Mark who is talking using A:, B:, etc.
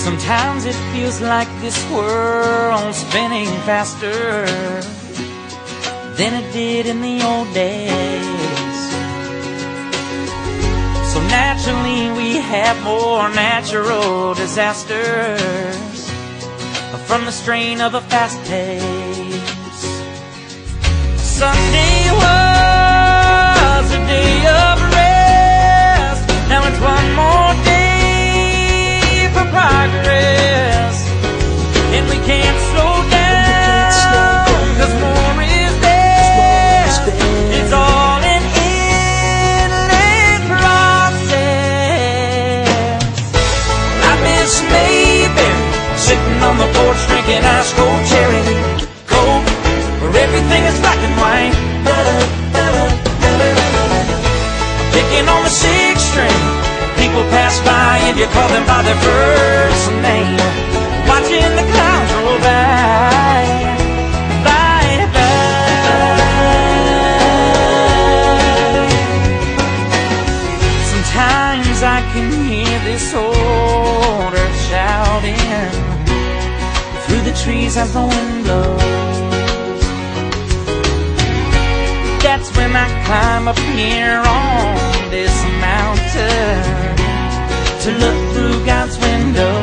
A: Sometimes it feels like this world's spinning faster than it did in the old days. So naturally we have more natural disasters from the strain of a fast pace. Sunday was a day of rest. Now it's one more day for progress, and we can't slow down, 'cause more is there. It's all an endless process. I miss Mayberry, sitting on the porch drinking ice cold cherry coke, where everything is black and white. Picking on the sixth string, people pass by and you call them by their first name. Watching the clouds roll by, by, by. Sometimes I can hear this old earth shouting through the trees as the wind blows. That's when I climb up here on this mountain to look through God's window.